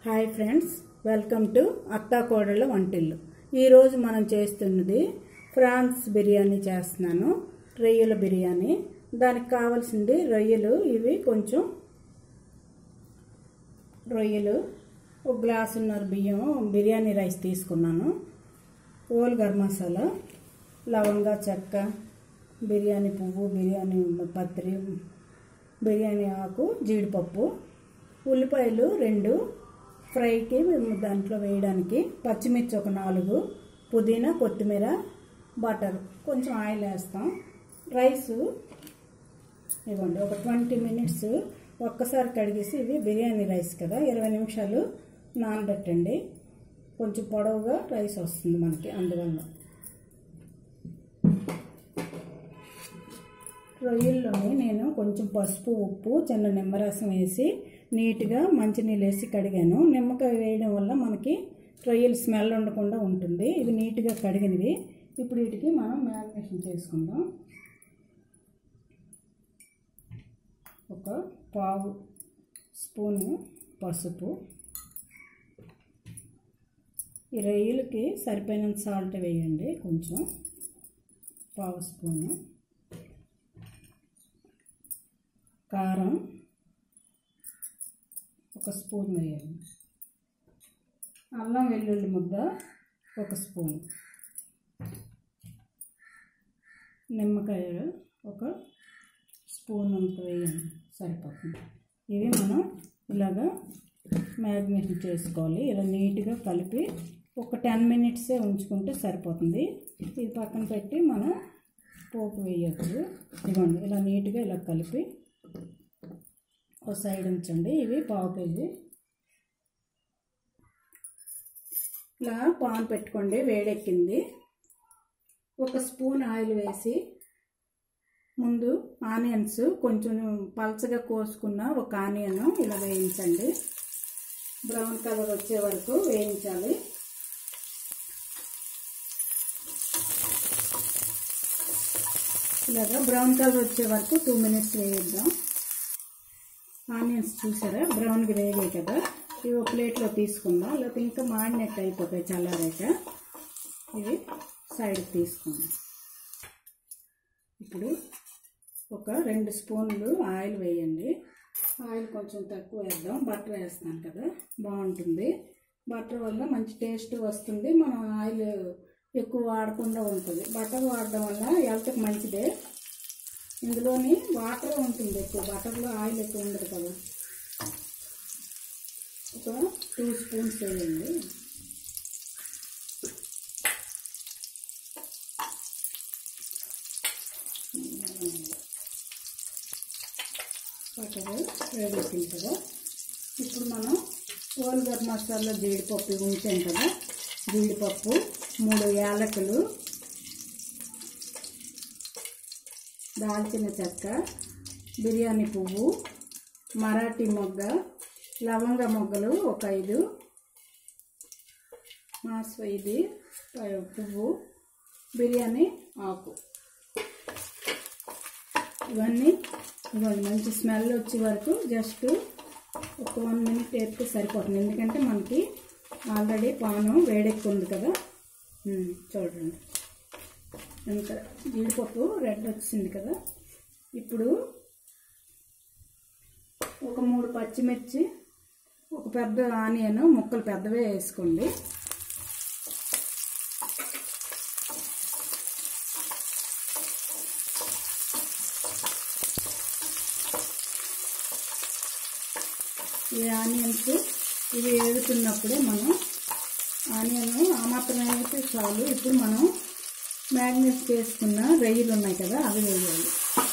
Hi friends, welcome to అత్తా కోడళ్ళ వంటిల్లు. ఈరోజు మనం చేస్తున్నది ఫ్రాన్స్ బిర్యానీ చేస్తున్నాను, రొయ్యల బిర్యానీ. దానికి కావాల్సింది రొయ్యలు. ఇవి కొంచెం రొయ్యలు, ఒక గ్లాసున్నర బియ్యం బిర్యానీ రైస్ తీసుకున్నాను, హోల్ గరం మసాలా, లవంగా, చెక్క, బిర్యానీ పువ్వు, బిర్యానీ పత్రి, బిర్యానీ ఆకు, జీడిపప్పు, ఉల్లిపాయలు 2 ఫ్రైకి దాంట్లో వేయడానికి, పచ్చిమిర్చి ఒక 4, పుదీనా, కొత్తిమీర, బటర్, కొంచెం ఆయిల్ వేస్తాం. రైసు ఇవ్వండి, ఒక 20 మినిట్స్ ఒక్కసారి కడిగేసి, ఇవి బిర్యానీ రైస్ కదా, 20 నిమిషాలు నానబెట్టండి. కొంచెం పొడవుగా రైస్ వస్తుంది మనకి. అందువల్ల రొయ్యల్లోని నేను కొంచెం పసుపు, ఉప్పు, చిన్న నిమ్మరసం వేసి నీట్గా మంచినీళ్ళు వేసి కడిగాను. నిమ్మకాయ వేయడం వల్ల మనకి రొయ్యలు స్మెల్ ఉండకుండా ఉంటుంది. ఇవి నీట్గా కడిగినవి. ఇప్పుడు వీటికి మనం మ్యారినేషన్ చేసుకుందాం. ఒక పావు స్పూను పసుపు, ఈ రొయ్యలకి సరిపోయినంత సాల్ట్ వేయండి, కొంచెం పావు స్పూను. కారం ఒక స్పూన్ వేయండి. అల్లం వెల్లుల్లి ముద్ద ఒక స్పూన్. నిమ్మకాయ ఒక స్పూన్ అంత వేయండి, సరిపోతుంది. ఇవి మనం ఇలాగా మ్యారినేషన్ చేసుకోవాలి. ఇలా నీట్గా కలిపి ఒక 10 మినిట్సే ఉంచుకుంటే సరిపోతుంది. ఇది పక్కన పెట్టి మనం పోపు వేయచ్చు. ఇవ్వండి, ఇలా నీట్గా ఇలా కలిపి ఒక సైడ్ ఉంచండి. ఇవి పావు కేజీ. ఇలా పాన్ పెట్టుకోండి, వేడెక్కింది. ఒక స్పూన్ ఆయిల్ వేసి ముందు ఆనియన్స్, కొంచెం పలచగా కోసుకున్న ఒక ఆనియన్ ఇలా వేయించండి. బ్రౌన్ కలర్ వచ్చే వరకు వేయించాలి. ఇలాగా బ్రౌన్ కలర్ వచ్చే వరకు 2 మినిట్స్ వేయిద్దాం. ఆనియన్స్ చూసారా, బ్రౌన్గా వేగాయి కదా. ఇవి ఒక ప్లేట్లో తీసుకుందాం, లేకపోతే ఇంకా మాడినట్టు అయిపోతాయి చల్లారాక. ఇవి సైడ్కి తీసుకుందాం. ఇప్పుడు ఒక 2 స్పూన్లు ఆయిల్ వేయండి. ఆయిల్ కొంచెం తక్కువ వేద్దాం, బటర్ వేస్తాను కదా, బాగుంటుంది. బటర్ వల్ల మంచి టేస్ట్ వస్తుంది. మనం ఆయిల్ ఎక్కువ వాడకుండా ఉంటుంది. బటర్ వాడడం వల్ల హెల్త్కి మంచిదే. ఇందులోని వాటర్ ఉంటుంది ఎక్కువ, బటర్లో ఆయిల్ ఎక్కువ ఉండదు కదా. ఒక 2 స్పూన్స్ వేయండి. బటర్ వేడెక్కింది కదా. ఇప్పుడు మనం హోల్ గరం మసాలా, జీడిపప్పు ఉంచాం కదా, జీడిపప్పు, 3 యాలకులు, దాల్చిన చెక్క, బిర్యానీ పువ్వు, మరాఠీ మొగ్గ, లవంగ మొగ్గలు ఒక 5, మాస్వైది పువ్వు, బిర్యానీ ఆకు, ఇవన్నీ మంచి స్మెల్ వచ్చే వరకు జస్ట్ ఒక 1 మినిట్ వేస్తే సరిపోతుంది. ఎందుకంటే మనకి ఆల్రెడీ పాను వేడెక్కుంది కదా. చూడండి ఎంత జీడిపప్పు రెడ్ వచ్చింది కదా. ఇప్పుడు ఒక 3 పచ్చిమిర్చి, ఒక పెద్ద ఆనియన్ ముక్కలు పెద్దవే వేసుకోండి. ఈ ఆనియన్స్ ఇవి వేగుతున్నప్పుడే మనం ఆనియన్ ఆ మాత్రం వేగితే చాలు. ఇప్పుడు మనం మ్యారినేట్ చేసుకున్న రొయ్యలు ఉన్నాయి కదా, అవి వేయాలి.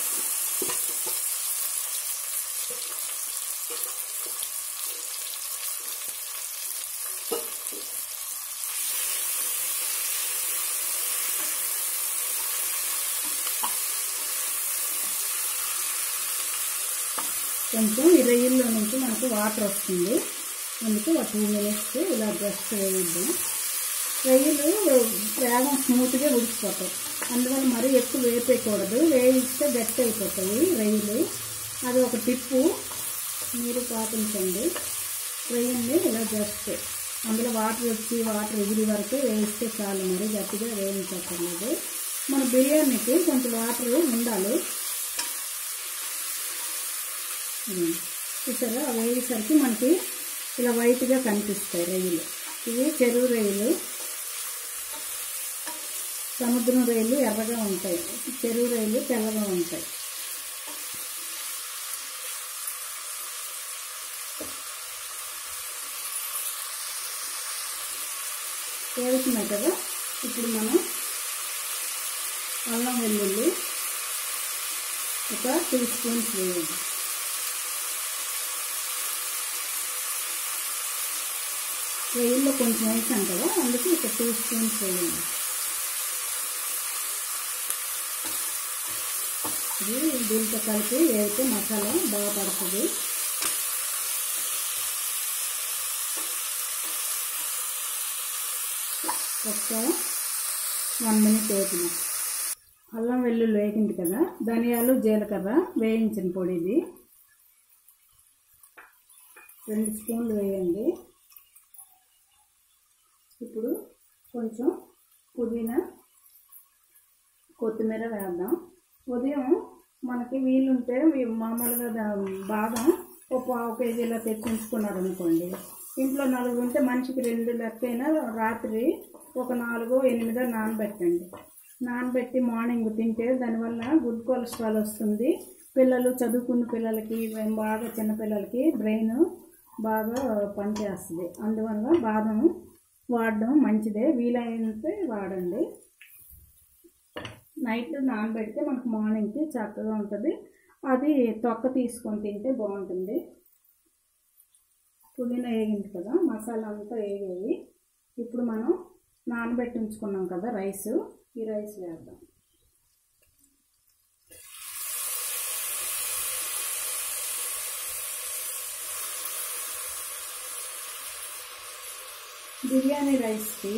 కొంచెం ఈ రొయ్యల్లో నుంచి మనకు వాటర్ వస్తుంది, అందుకే ఒక 2 మినిట్స్ ఇలా జస్ట్ వేయిద్దాం. రొయ్యలు వేగం స్మూత్గా ఉడికిపోతాయి. అందువల్ల మరీ ఎక్కువ వేపేయకూడదు, వేయిస్తే గట్టి అయిపోతాయి రొయ్యలు. అది ఒక టిప్పు, మీరు పాటించండి. రొయ్యల్ని ఇలా జస్ట్ అందులో వాటర్ ఎగిరి వరకు వేస్తే చాలు, మరి గట్టిగా వేయించక్కర్లేదు. మన బిర్యానీకి కొంచెం వాటర్ ఉండాలి. చూసారా, అవి వేసేసరికి మనకి ఇలా వైట్గా కనిపిస్తాయి రొయ్యలు. ఇవి చెరువు రొయ్యలు, సముద్రం రొయ్యలు ఎర్రగా ఉంటాయి, చెరువు రొయ్యలు తెల్లగా ఉంటాయి. వేస్తున్నాయి కదా. ఇప్పుడు మనం అల్లం వెల్లుల్లి ఒక 2 స్పూన్స్ వేయండి. రొయ్యల్లో కొంచెం వేసాం కదా, అందుకే ఒక 2 స్పూన్స్ వేయండి. ఇది దీంతో కలిపి వేస్తే మసాలా బాగా పడుతుంది. ఒక 1 మినిట్ వేగిన అల్లం వెల్లుల్లి వేగింది కదా, ధనియాలు జీలకర్ర వేయించిన పొడి ఇది 2 స్పూన్లు వేయండి. ఇప్పుడు కొంచెం పుదీనా కొత్తిమీర వేద్దాం. ఉదయం మనకి వీలుంటే మామూలుగా బాదం ఒక 1/2 కేజీ ఇలా తెచ్చించుకున్నారు అనుకోండి, ఇంట్లో 4 ఉంటే మనిషికి 2 లెక్కైనా రాత్రి ఒక 4, 8 నానబెట్టండి. నానబెట్టి మార్నింగ్ తింటే దానివల్ల గుడ్ కొలెస్ట్రాల్ వస్తుంది. పిల్లలు చదువుకున్న పిల్లలకి, బాగా చిన్నపిల్లలకి బ్రెయిన్ బాగా పనిచేస్తుంది. అందువల్ల బాదం వాడడం మంచిదే, వీలైనంతే వాడండి. నైట్ నానబెడితే మనకు మార్నింగ్కి చక్కగా ఉంటుంది. అది తొక్క తీసుకొని తింటే బాగుంటుంది. పుదీనా వేగింది కదా, మసాలా అంతా వేగేవి. ఇప్పుడు మనం నానబెట్టి ఉంచుకున్నాం కదా రైస్, ఈ రైస్ వేద్దాం. బిర్యానీ రైస్కి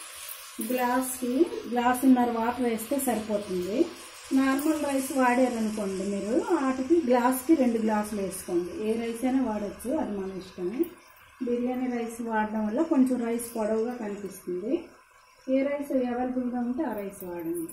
గ్లాసున్నర వాటర్ వేస్తే సరిపోతుంది. నార్మల్ రైస్ వాడారనుకోండి మీరు, వాటికి గ్లాస్కి 2 గ్లాసులు వేసుకోండి. ఏ రైస్ అయినా వాడచ్చు, అది మన ఇష్టమే. బిర్యానీ రైస్ వాడడం వల్ల కొంచెం రైస్ పొడవుగా కనిపిస్తుంది. ఏ రైస్ అవైలబుల్గా ఉంటే ఆ రైస్ వాడండి.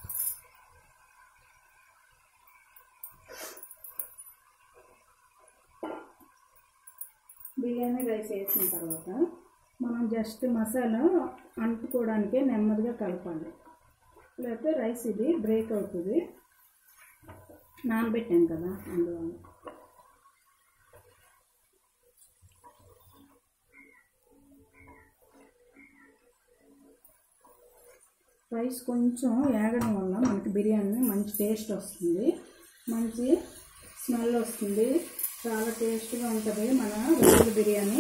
బిర్యానీ రైస్ వేసిన తర్వాత మనం జస్ట్ మసాలా అంటుకోవడానికే నెమ్మదిగా కలపాలి, లేకపోతే రైస్ ఇది బ్రేక్ అవుతుంది. నానబెట్టాం కదా అందువల్ల. రైస్ కొంచెం వేగడం వల్ల మనకి బిర్యానీ మంచి టేస్ట్ వస్తుంది, మంచి స్మెల్ వస్తుంది, చాలా టేస్ట్గా ఉంటుంది మన రొయ్యల బిర్యానీ.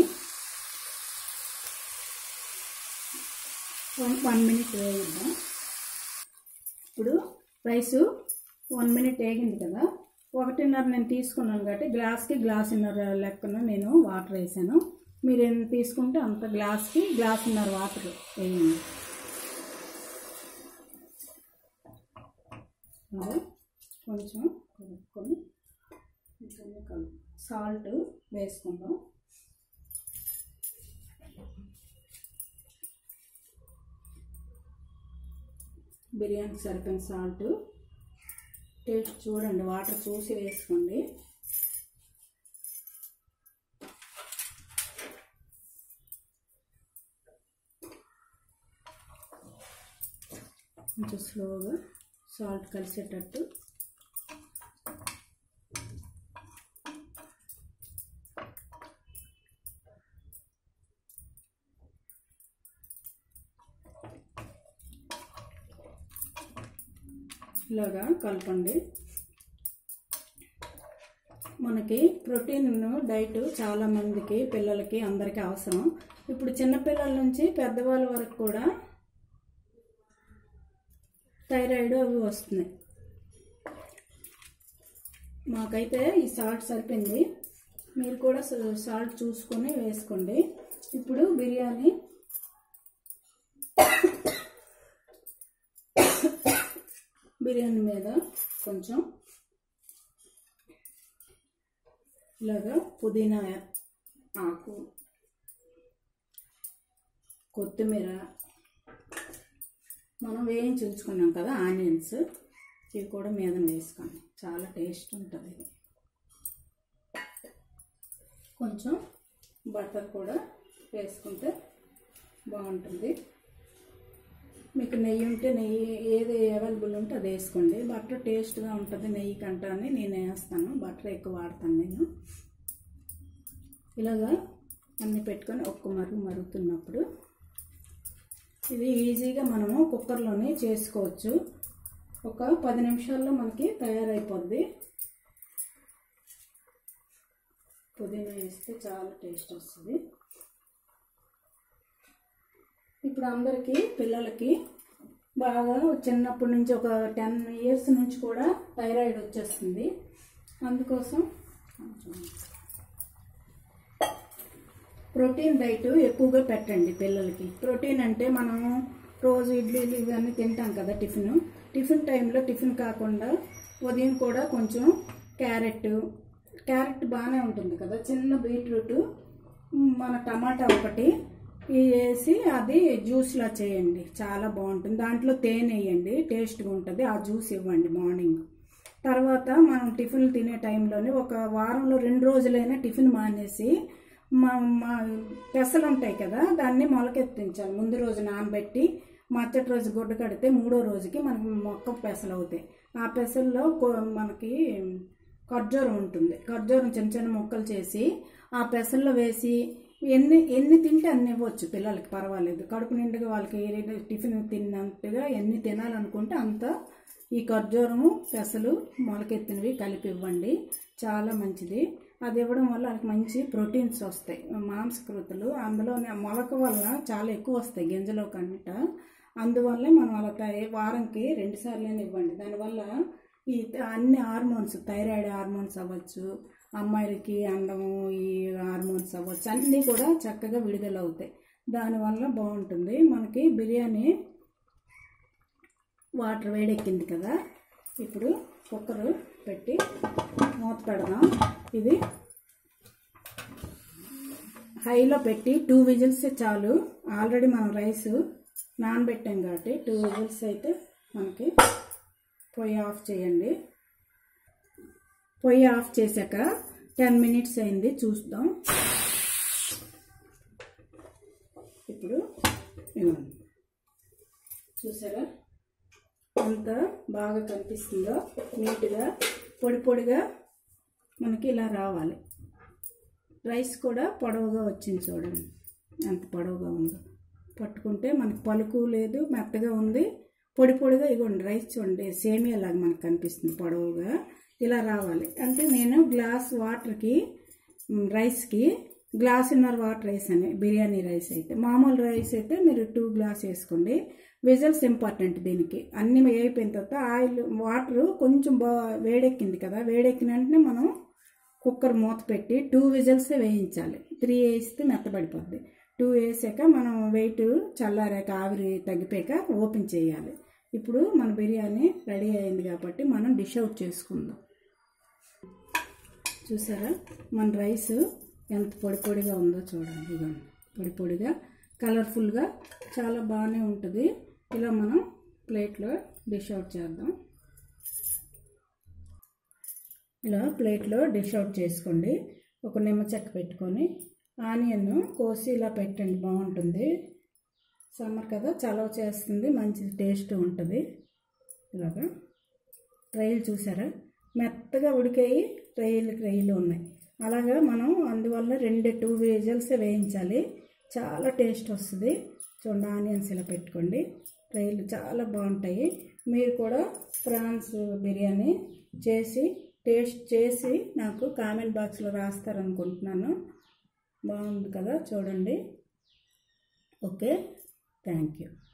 1 మినిట్ వేగిద్దాం. ఇప్పుడు రైసు 1 మినిట్ వేగింది కదా, 1.5 నేను తీసుకున్నాను కాబట్టి గ్లాస్కి గ్లాసున్నర లెక్కన నేను వాటర్ వేసాను. మీరు ఎంత తీసుకుంటే అంత గ్లాస్కి గ్లాసున్నర వాటర్ వేయండి. కొంచెం కలుపుకొని సాల్ట్ వేసుకుందాం. బిర్యానీ సరిపోయిన సాల్ట్ టేస్ట్ చూడండి, వాటర్ చూసి వేసుకోండి. కొంచెం స్లోగా సాల్ట్ కలిసేటట్టు ఇలాగా కలపండి. మనకి ప్రోటీన్ డైట్ చాలామందికి పిల్లలకి అందరికీ అవసరం. ఇప్పుడు చిన్నపిల్లల నుంచి పెద్దవాళ్ళ వరకు కూడా థైరాయిడ్ అవి వస్తున్నాయి. మాకైతే ఈ సాల్ట్ సరిపోయింది, మీరు కూడా సాల్ట్ చూసుకొని వేసుకోండి. ఇప్పుడు బిర్యానీ మీద కొంచెం ఇలాగా పుదీనా ఆకు కొత్తిమీర, మనం వేయించి ఉంచుకున్నాం కదా ఆనియన్స్, ఇవి కూడా మీద వేసుకోండి. చాలా టేస్ట్ ఉంటుంది ఇది. కొంచెం బటర్ కూడా వేసుకుంటే బాగుంటుంది. మీకు నెయ్యి ఉంటే నెయ్యి, ఏది అవైలబుల్ ఉంటే అది వేసుకోండి. బటర్ టేస్ట్గా ఉంటుంది నెయ్యి కంటే అని నేను వేస్తాను. బటర్ ఎక్కువ వాడతాను నేను. ఇలాగా అన్నీ పెట్టుకొని ఒక్క మరుగుతున్నప్పుడు ఇది ఈజీగా మనము కుక్కర్లోనే చేసుకోవచ్చు. ఒక 10 నిమిషాల్లో మనకి తయారైపోద్ది. పుదీనా వేస్తే చాలా టేస్ట్ వస్తుంది. ఇప్పుడు అందరికీ పిల్లలకి బాగా చిన్నప్పటి నుంచి ఒక 10 ఇయర్స్ నుంచి కూడా థైరాయిడ్ వచ్చేస్తుంది. అందుకోసం ప్రోటీన్ డైట్ ఎక్కువగా పెట్టండి పిల్లలకి. ప్రోటీన్ అంటే మనం రోజు ఇడ్లీలు ఇవన్నీ తింటాం కదా, టిఫిన్ టైంలో టిఫిన్ కాకుండా ఉదయం కూడా కొంచెం క్యారెట్ బాగానే ఉంటుంది కదా, చిన్న బీట్రూట్, మన టమాటా ఒకటి వేసి అది జ్యూస్లా చేయండి. చాలా బాగుంటుంది. దాంట్లో తేనె వేయండి, టేస్ట్గా ఉంటుంది. ఆ జ్యూస్ ఇవ్వండి మార్నింగ్. తర్వాత మనం టిఫిన్లు తినే టైంలోనే ఒక వారంలో 2 రోజులైనా టిఫిన్ మానేసి మా పెసలు ఉంటాయి కదా, దాన్ని మొలకెత్తించాలి. ముందు రోజు నానబెట్టి మరుసటి రోజు గుడ్డ కడితే 3వ రోజుకి మనకి మొక్క పెసలు అవుతాయి. ఆ పెసల్లో మనకి ఖర్జూరం ఉంటుంది. ఖర్జూరం చిన్న చిన్న ముక్కలు చేసి ఆ పెసల్లో వేసి ఎన్ని తింటే అన్ని ఇవ్వచ్చు పిల్లలకి, పర్వాలేదు. కడుపు నిండుగా వాళ్ళకి టిఫిన్ తిన్నట్టుగా ఎన్ని తినాలనుకుంటే అంత ఈ ఖర్జూరము పెసలు మొలకెత్తినవి కలిపి ఇవ్వండి. చాలా మంచిది. అది ఇవ్వడం వల్ల వాళ్ళకి మంచి ప్రోటీన్స్ వస్తాయి, మాంసకృతులు. అందులోనే మొలక వల్ల చాలా ఎక్కువ వస్తాయి గింజలో కంట. అందువల్లే మనం అలా వారంకి 2 సార్లు ఇవ్వండి. దానివల్ల ఈ అన్ని హార్మోన్స్, థైరాయిడ్ హార్మోన్స్ అవ్వచ్చు, అమ్మాయిలకి అందము ఈ హార్మోన్స్ అవ్వచ్చు, అన్నీ కూడా చక్కగా విడుదల అవుతాయి. దానివల్ల బాగుంటుంది. మనకి బిర్యానీ వాటర్ వేడెక్కింది కదా, ఇప్పుడు కుక్కర్ పెట్టి మూత పెడదాం. ఇది హైలో పెట్టి 2 విజిల్స్ చాలు. ఆల్రెడీ మనం రైస్ నానబెట్టాం కాబట్టి 2 విజిల్స్ అయితే మనకి పొయ్యి ఆఫ్ చేయండి. పొయ్యి ఆఫ్ చేశాక 10 మినిట్స్ అయింది, చూద్దాం. ఇప్పుడు చూసారా ఎంత బాగా కనిపిస్తుందో, నీట్గా పొడి పొడిగా మనకి ఇలా రావాలి. రైస్ కూడా పొడవుగా వచ్చింది, చూడండి ఎంత పొడవుగా ఉందో. పట్టుకుంటే మనకి పలుకు లేదు, మెత్తగా ఉంది, పొడి పొడిగా. ఇగోండి రైస్ చూడండి, సేమియా లాగా మనకు కనిపిస్తుంది పొడవుగా. ఇలా రావాలి. అంటే నేను గ్లాస్ వాటర్కి రైస్కి 1.5 గ్లాస్ వాటర్ వేసాను. బిర్యానీ రైస్ అయితే, మామూలు రైస్ అయితే మీరు 2 గ్లాస్ వేసుకోండి. విజిల్స్ ఇంపార్టెంట్ దీనికి. అన్నీ అయిపోయిన తర్వాత ఆయిల్ వాటర్ కొంచెం వేడెక్కింది కదా, వేడెక్కిన వెంటనే మనం కుక్కర్ మూత పెట్టి 2 విజిల్స్ వేయించాలి. 3 వేస్తే మెత్తబడిపోద్ది. 2 వేసాక మనం వెయిట్ చల్లారాక ఆవిరి తగ్గిపోయాక ఓపెన్ చేయాలి. ఇప్పుడు మన బిర్యానీ రెడీ అయింది కాబట్టి మనం డిష్ అవుట్ చేసుకుందాం. చూసారా మన రైస్ ఎంత పొడి పొడిగా ఉందో చూడండి. ఇదిగోండి పొడి పొడిగా, కలర్ఫుల్గా చాలా బాగానే ఉంటుంది. ఇలా మనం ప్లేట్లో డిష్ అవుట్ చేద్దాం. ఇలా ప్లేట్లో డిష్ అవుట్ చేసుకోండి. ఒక నిమ్మ చెక్క పెట్టుకొని ఆనియన్ కోసి ఇలా పెట్టండి, బాగుంటుంది. సమ్మర్ కదా, చలవ చేస్తుంది, మంచి టేస్ట్ ఉంటుంది. ఇలాగా రొయ్యలు చూసారా మెత్తగా ఉడికాయి, రొయ్యలు ఉన్నాయి. అలాగా మనం అందువల్ల 2 విజిల్స్ వేయించాలి. చాలా టేస్ట్ వస్తుంది. చూడండి ఆనియన్స్ ఇలా పెట్టుకోండి, రొయ్యలు చాలా బాగుంటాయి. మీరు కూడా ప్రాన్స్ బిర్యానీ టేస్ట్ చేసి నాకు కామెంట్ బాక్స్లో రాస్తారనుకుంటున్నాను. బాగుంది కదా, చూడండి. Okay, thank you.